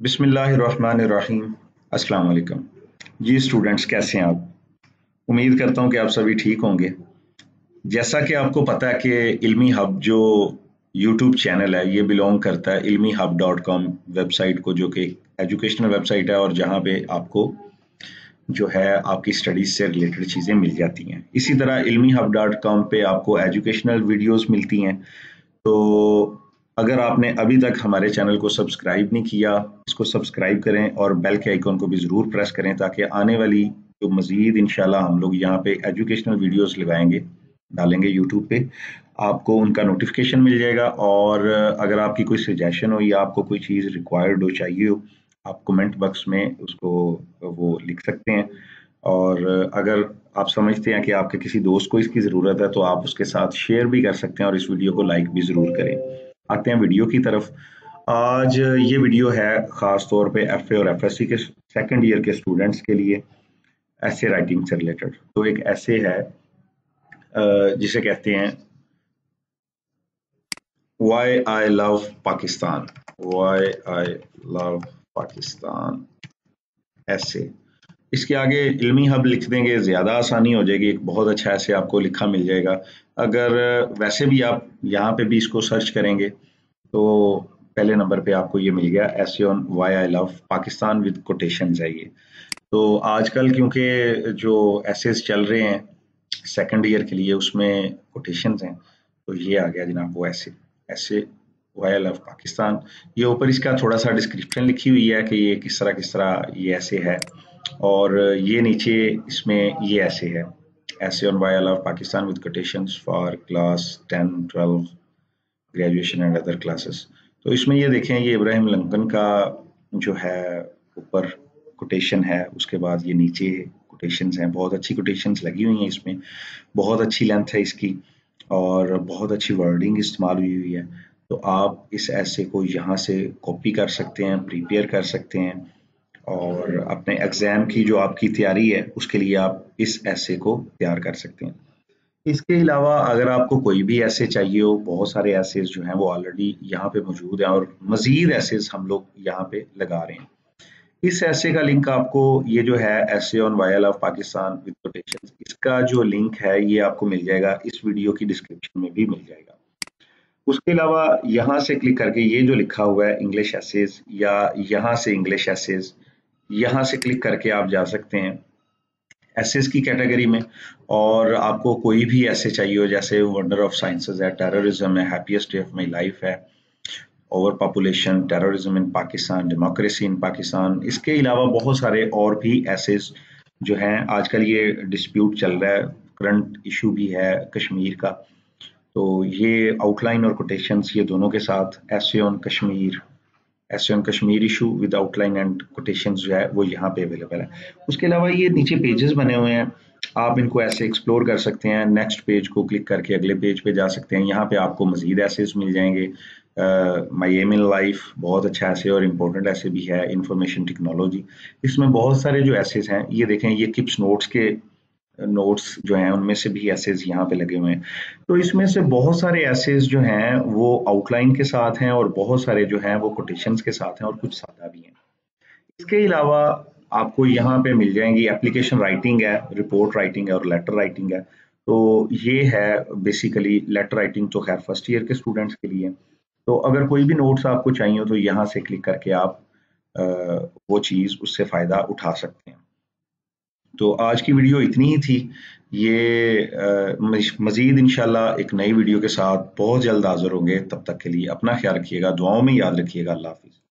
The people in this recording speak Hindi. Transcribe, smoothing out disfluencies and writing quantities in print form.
बिस्मिल्लाहिर्रहमानिर्रहीम। अस्सलाम वालेकुम। जी स्टूडेंट्स, कैसे हैं आप? उम्मीद करता हूं कि आप सभी ठीक होंगे। जैसा कि आपको पता है कि इल्मी हब जो यूट्यूब चैनल है ये बिलोंग करता है ilmi hub.com वेबसाइट को, जो कि एजुकेशनल वेबसाइट है और जहां पे आपको जो है आपकी स्टडीज से रिलेटेड चीज़ें मिल जाती हैं। इसी तरह ilmi hub.com पे आपको एजुकेशनल वीडियोस मिलती हैं। तो अगर आपने अभी तक हमारे चैनल को सब्सक्राइब नहीं किया, इसको सब्सक्राइब करें और बेल के आइकॉन को भी ज़रूर प्रेस करें ताकि आने वाली जो मज़ीद इंशाल्लाह हम लोग यहाँ पे एजुकेशनल वीडियोस लगाएंगे, डालेंगे यूट्यूब पे, आपको उनका नोटिफिकेशन मिल जाएगा। और अगर आपकी कोई सजेशन हो या आपको कोई चीज़ रिक्वायर्ड हो, चाहिए हो, आप कमेंट बॉक्स में उसको वो लिख सकते हैं। और अगर आप समझते हैं कि आपके किसी दोस्त को इसकी ज़रूरत है तो आप उसके साथ शेयर भी कर सकते हैं और इस वीडियो को लाइक भी ज़रूर करें। आते हैं वीडियो की तरफ। आज ये वीडियो है ख़ास तौर पे एफए और एफएससी के सेकंड ईयर के स्टूडेंट्स के लिए, ऐसे राइटिंग से रिलेटेड। तो एक ऐसे है जिसे कहते हैं why I love Pakistan. Why I love Pakistan ऐसे। इसके आगे इल्मी हब लिख देंगे, ज़्यादा आसानी हो जाएगी। एक बहुत अच्छा ऐसे आपको लिखा मिल जाएगा। अगर वैसे भी आप यहाँ पे भी इसको सर्च करेंगे तो पहले नंबर पे आपको ये मिल गया, ऐसे on why I love Pakistan with quotations है ये। तो आजकल क्योंकि जो एसेस चल रहे हैं सेकंड ईयर के लिए उसमें कोटेशंस हैं, तो ये आ गया जनाब वो ऐसे। ऐसे वाई आई लव पाकिस्तान। ये ऊपर इसका थोड़ा सा डिस्क्रिप्शन लिखी हुई है कि ये किस तरह ये ऐसे है। और ये नीचे इसमें ये ऐसे है, ऐसे on why I love Pakistan with quotations for class 10, 12, graduation and other classes. तो इसमें ये देखें, ये इब्राहिम लिंकन का जो है ऊपर कोटेशन है, उसके बाद ये नीचे कोटेशंस हैं। बहुत अच्छी कोटेशंस लगी हुई हैं इसमें, बहुत अच्छी लेंथ है इसकी और बहुत अच्छी वर्डिंग इस्तेमाल हुई है। तो आप इस ऐसे को यहाँ से कॉपी कर सकते हैं, प्रिपेयर कर सकते हैं और अपने एग्जाम की जो आपकी तैयारी है उसके लिए आप इस ऐसे को तैयार कर सकते हैं। इसके अलावा अगर आपको कोई भी ऐसे चाहिए हो, बहुत सारे ऐसेज जो हैं वो ऑलरेडी यहाँ पे मौजूद हैं और मजीद ऐसेज हम लोग यहाँ पे लगा रहे हैं। इस ऐसे का लिंक आपको, ये जो है ऐसे on why I love Pakistan with quotations, इसका जो लिंक है ये आपको मिल जाएगा, इस वीडियो की डिस्क्रिप्शन में भी मिल जाएगा। उसके अलावा यहाँ से क्लिक करके ये जो लिखा हुआ है इंग्लिश ऐसेज, या यहाँ से इंग्लिश ऐसेज, यहाँ से क्लिक करके आप जा सकते हैं एसेस की कैटेगरी में। और आपको कोई भी ऐसे चाहिए हो, जैसे वंडर ऑफ साइंसेस है, टेररिज्म है, happiest day of my life है, over population, terrorism in Pakistan, democracy in Pakistan. इसके अलावा बहुत सारे और भी एसेस जो हैं, आजकल ये डिस्प्यूट चल रहा है, करंट इशू भी है कश्मीर का, तो ये आउटलाइन और कोटेशंस ये दोनों के साथ ऐसे ऑन कश्मीर, ऐसे on Kashmir issue with outline and quotations जो है वो यहाँ पे अवेलेबल है। उसके अलावा ये नीचे पेजेस बने हुए हैं, आप इनको ऐसे एक्सप्लोर कर सकते हैं। नेक्स्ट पेज को क्लिक करके अगले पेज पे जा सकते हैं। यहाँ पे आपको मजीद ऐसेस मिल जाएंगे। माई एम इन लाइफ बहुत अच्छा ऐसे और इम्पोर्टेंट ऐसे भी है। इंफॉर्मेशन टेक्नोलॉजी, इसमें बहुत सारे जो ऐसेस हैं ये देखें, ये किप्स नोट्स के नोट्स जो हैं उनमें से भी ऐसेज यहाँ पे लगे हुए हैं। तो इसमें से बहुत सारे ऐसेज जो हैं वो आउटलाइन के साथ हैं और बहुत सारे जो हैं वो कोटेशंस के साथ हैं और कुछ सादा भी हैं। इसके अलावा आपको यहाँ पे मिल जाएंगी एप्लीकेशन राइटिंग है, रिपोर्ट राइटिंग है और लेटर राइटिंग है। तो ये है बेसिकली लेटर राइटिंग, तो खैर फर्स्ट ईयर के स्टूडेंट्स के लिए। तो अगर कोई भी नोट्स आपको चाहिए हो तो यहाँ से क्लिक करके आप वो चीज़, उससे फ़ायदा उठा सकते हैं। तो आज की वीडियो इतनी ही थी। ये मज़ीद इंशाल्लाह एक नई वीडियो के साथ बहुत जल्द हाजिर होंगे। तब तक के लिए अपना ख्याल रखिएगा, दुआओं में याद रखिएगा। अल्लाह हाफिज़।